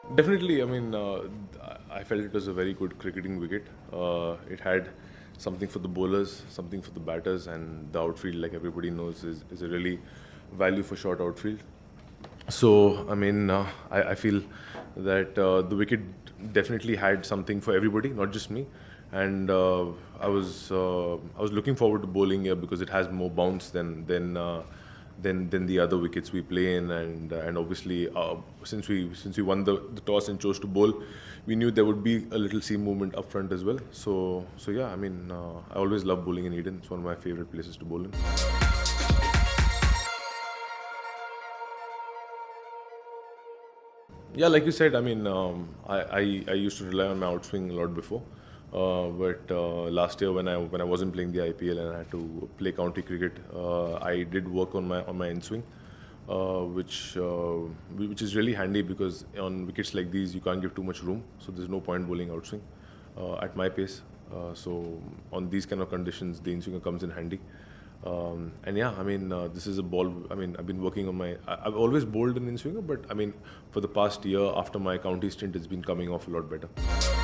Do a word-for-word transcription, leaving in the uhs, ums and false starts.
Definitely, I mean, uh, I felt it was a very good cricketing wicket. Uh, it had something for the bowlers, something for the batters, and the outfield, like everybody knows, is, is a really value for short outfield. So, I mean, uh, I, I feel that uh, the wicket definitely had something for everybody, not just me. And uh, I was uh, I was looking forward to bowling here because it has more bounce than than uh, than than the other wickets we play in, and uh, and obviously uh, since we since we won the, the toss and chose to bowl, we knew there would be a little seam movement up front as well. So so yeah, I mean, uh, I always love bowling in Eden. It's one of my favorite places to bowl in. Yeah, like you said, I mean, um, I, I I used to rely on my outswing a lot before, uh, but uh, last year when I when I wasn't playing the I P L and I had to play county cricket, uh, I did work on my on my inswing, uh, which uh, which is really handy because on wickets like these you can't give too much room, so there's no point bowling outswing uh, at my pace. Uh, so on these kind of conditions, the inswinger comes in handy. Um, and yeah, I mean, uh, this is a ball. I mean, I've been working on my. I, I've always bowled an in swinger, but I mean, for the past year after my county stint, it's been coming off a lot better.